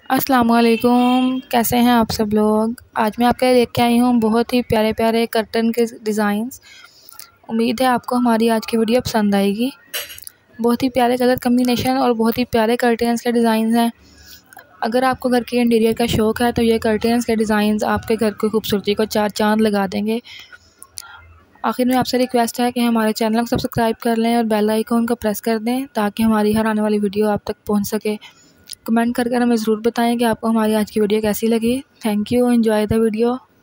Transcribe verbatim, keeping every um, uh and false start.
अस्सलाम वालेकुम, कैसे हैं आप सब लोग। आज मैं आपके लिए लेके आई हूँ बहुत ही प्यारे प्यारे कर्टन के डिज़ाइंस। उम्मीद है आपको हमारी आज की वीडियो पसंद आएगी। बहुत ही प्यारे कलर कम्बिनेशन और बहुत ही प्यारे कर्टन्स के डिज़ाइंस हैं। अगर आपको घर के इंटीरियर का शौक़ है तो ये कर्टन्स के डिज़ाइंस आपके घर की खूबसूरती को चार चांद लगा देंगे। आखिर में आपसे रिक्वेस्ट है कि हमारे चैनल को सब्सक्राइब कर लें और बेल आइकन को प्रेस कर दें ताकि हमारी हर आने वाली वीडियो आप तक पहुंच सके। कमेंट कर कर हमें ज़रूर बताएं कि आपको हमारी आज की वीडियो कैसी लगी। Thank you, enjoy the video.